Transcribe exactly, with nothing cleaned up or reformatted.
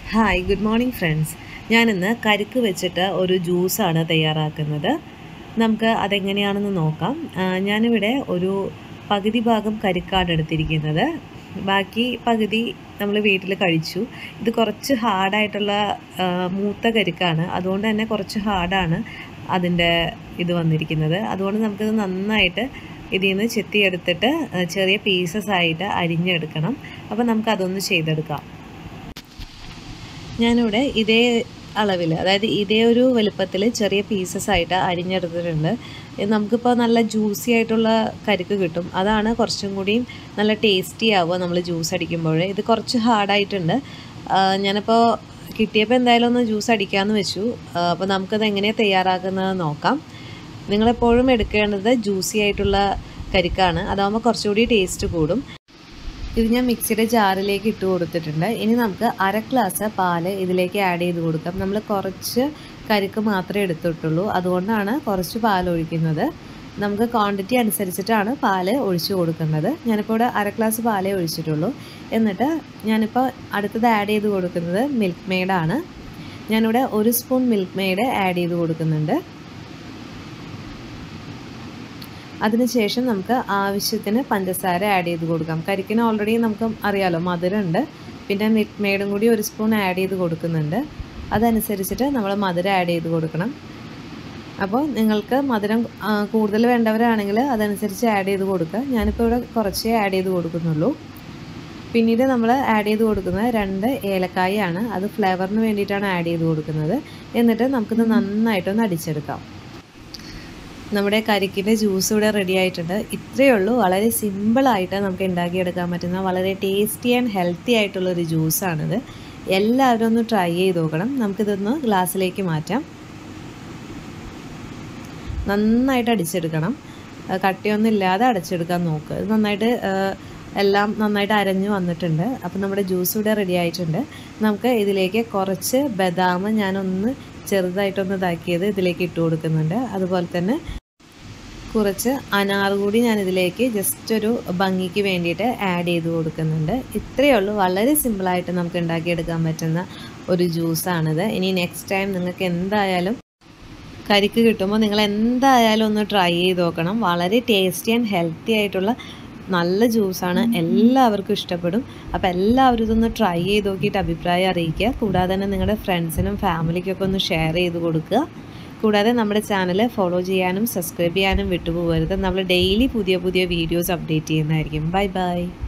Hi good morning friends. ഞാനിന്ന് കരിക്ക് വെച്ചിട്ട് ഒരു ജ്യൂസാണ് തയ്യാറാക്കുന്നത്. നമുക്ക് അതെങ്ങനെയാണെന്ന് നോക്കാം. ഞാനിവിടെ ഒരു പകുതി ഭാഗം കരിക്കാണ് എടുത്തിരിക്കുന്നത്. ബാക്കി പകുതി നമ്മൾ വീട്ടിൽ കഴിച്ചു. ഇത് കുറച്ച് ഹാർഡായിട്ടുള്ള മൂത്ത കരിക്കാണ്, അതുകൊണ്ട് തന്നെ കുറച്ച് ഹാർഡാണ് അതിൻ്റെ ഇത് വന്നിരിക്കുന്നത്. അതുകൊണ്ട് നമുക്കിത് നന്നായിട്ട് ഇതിൽ നിന്ന് ചെത്തിയെടുത്തിട്ട് ചെറിയ പീസസ് ആയിട്ട് അരിഞ്ഞെടുക്കണം. അപ്പോൾ നമുക്കതൊന്ന് ചെയ്തെടുക്കാം. ഞാനിവിടെ ഇതേ അളവിൽ, അതായത് ഇതേ ഒരു വലുപ്പത്തിൽ ചെറിയ പീസസ് ആയിട്ട് അരിഞ്ഞെടുത്തിട്ടുണ്ട്. നമുക്കിപ്പോൾ നല്ല ജ്യൂസി ആയിട്ടുള്ള കരിക്ക് കിട്ടും. അതാണ് കുറച്ചും കൂടിയും നല്ല ടേസ്റ്റി ആവുക നമ്മൾ ജ്യൂസ് അടിക്കുമ്പോൾ. ഇത് കുറച്ച് ഹാർഡായിട്ടുണ്ട്. ഞാനിപ്പോൾ കിട്ടിയപ്പോൾ എന്തായാലും ഒന്ന് ജ്യൂസ് അടിക്കാമെന്ന് വെച്ചു. അപ്പോൾ നമുക്കത് എങ്ങനെയാണ് തയ്യാറാക്കുന്നത് നോക്കാം. നിങ്ങളെപ്പോഴും എടുക്കേണ്ടത് ജ്യൂസി ആയിട്ടുള്ള കരിക്കാണ്. അതാകുമ്പോൾ കുറച്ചുകൂടി ടേസ്റ്റ് കൂടും. ഇത് ഞാൻ മിക്സിയുടെ ജാറിലേക്ക് ഇട്ട് കൊടുത്തിട്ടുണ്ട്. ഇനി നമുക്ക് അര ഗ്ലാസ് പാല് ഇതിലേക്ക് ആഡ് ചെയ്ത് കൊടുക്കാം. നമ്മൾ കുറച്ച് കരിക്ക് മാത്രമേ എടുത്തിട്ടുള്ളൂ, അതുകൊണ്ടാണ് കുറച്ച് പാൽ ഒഴിക്കുന്നത്. നമുക്ക് ക്വാണ്ടിറ്റി അനുസരിച്ചിട്ടാണ് പാല് ഒഴിച്ചു കൊടുക്കുന്നത്. ഞാനിപ്പോൾ ഇവിടെ അര ഗ്ലാസ് പാലേ ഒഴിച്ചിട്ടുള്ളൂ. എന്നിട്ട് ഞാനിപ്പോൾ അടുത്തത് ആഡ് ചെയ്ത് കൊടുക്കുന്നത് മിൽക്ക് മെയ്ഡാണ്. ഞാനിവിടെ ഒരു സ്പൂൺ മിൽക്ക് മെയ്ഡ് ആഡ് ചെയ്ത് കൊടുക്കുന്നുണ്ട്. അതിനുശേഷം നമുക്ക് ആവശ്യത്തിന് പഞ്ചസാര ആഡ് ചെയ്ത് കൊടുക്കാം. കരിക്കിന് ഓൾറെഡി നമുക്ക് അറിയാമല്ലോ മധുരമുണ്ട്. പിന്നെ മിൽക്ക് മെയ്ഡും കൂടി ഒരു സ്പൂൺ ആഡ് ചെയ്ത് കൊടുക്കുന്നുണ്ട്. അതനുസരിച്ചിട്ട് നമ്മൾ മധുരം ആഡ് ചെയ്ത് കൊടുക്കണം. അപ്പോൾ നിങ്ങൾക്ക് മധുരം കൂടുതൽ വേണ്ടവരാണെങ്കിൽ അതനുസരിച്ച് ആഡ് ചെയ്ത് കൊടുക്കുക. ഞാനിപ്പോൾ ഇവിടെ കുറച്ചേ ആഡ് ചെയ്ത് കൊടുക്കുന്നുള്ളൂ. പിന്നീട് നമ്മൾ ആഡ് ചെയ്ത് കൊടുക്കുന്നത് രണ്ട് ഏലക്കായാണ്. അത് ഫ്ലേവറിന് വേണ്ടിയിട്ടാണ് ആഡ് ചെയ്ത് കൊടുക്കുന്നത്. എന്നിട്ട് നമുക്കിത് നന്നായിട്ടൊന്ന് അടിച്ചെടുക്കാം. നമ്മുടെ കരിക്കിൻ്റെ ജ്യൂസ് ഇവിടെ റെഡി ആയിട്ടുണ്ട്. ഇത്രയേ ഉള്ളൂ. വളരെ സിമ്പിളായിട്ട് നമുക്ക് ഉണ്ടാക്കിയെടുക്കാൻ പറ്റുന്ന വളരെ ടേസ്റ്റി ആൻഡ് ഹെൽത്തി ആയിട്ടുള്ളൊരു ജ്യൂസാണിത്. എല്ലാവരും ഒന്ന് ട്രൈ ചെയ്ത് നോക്കണം. നമുക്കിതൊന്ന് ഗ്ലാസ്സിലേക്ക് മാറ്റാം. നന്നായിട്ട് അടിച്ചെടുക്കണം. കട്ടിയൊന്നും ഇല്ലാതെ അടച്ചെടുക്കാൻ നോക്കുക. ഇത് നന്നായിട്ട് എല്ലാം നന്നായിട്ട് അരഞ്ഞു വന്നിട്ടുണ്ട്. അപ്പോൾ നമ്മുടെ ജ്യൂസ് ഇവിടെ റെഡി ആയിട്ടുണ്ട്. നമുക്ക് ഇതിലേക്ക് കുറച്ച് ബദാം ഞാനൊന്ന് ചെറുതായിട്ടൊന്ന് ഇതാക്കിയത് ഇതിലേക്ക് ഇട്ട് കൊടുക്കുന്നുണ്ട്. അതുപോലെ തന്നെ കുറച്ച് അനാർ കൂടി ഞാനിതിലേക്ക് ജസ്റ്റ് ഒരു ഭംഗിക്ക് വേണ്ടിയിട്ട് ആഡ് ചെയ്ത് കൊടുക്കുന്നുണ്ട്. ഇത്രയേ ഉള്ളൂ. വളരെ സിമ്പിളായിട്ട് നമുക്ക് ഉണ്ടാക്കിയെടുക്കാൻ പറ്റുന്ന ഒരു ജ്യൂസാണിത്. ഇനി നെക്സ്റ്റ് ടൈം നിങ്ങൾക്ക് എന്തായാലും കരിക്ക് കിട്ടുമ്പോൾ നിങ്ങൾ എന്തായാലും ഒന്ന് ട്രൈ ചെയ്ത് നോക്കണം. വളരെ ടേസ്റ്റി ആൻഡ് ഹെൽത്തി ആയിട്ടുള്ള നല്ല ജ്യൂസാണ്. എല്ലാവർക്കും ഇഷ്ടപ്പെടും. അപ്പോൾ എല്ലാവരും ഇതൊന്ന് ട്രൈ ചെയ്ത് നോക്കിയിട്ട് അഭിപ്രായം അറിയിക്കുക. കൂടാതെ തന്നെ നിങ്ങളുടെ ഫ്രണ്ട്സിനും ഫാമിലിക്കൊക്കെ ഒന്ന് ഷെയർ ചെയ്ത് കൊടുക്കുക. കൂടാതെ നമ്മുടെ ചാനൽ ഫോളോ ചെയ്യാനും സബ്സ്ക്രൈബ് ചെയ്യാനും വിട്ടുപോകരുത്. നമ്മൾ ഡെയിലി പുതിയ പുതിയ വീഡിയോസ് അപ്ഡേറ്റ് ചെയ്യുന്നതായിരിക്കും. Bye by.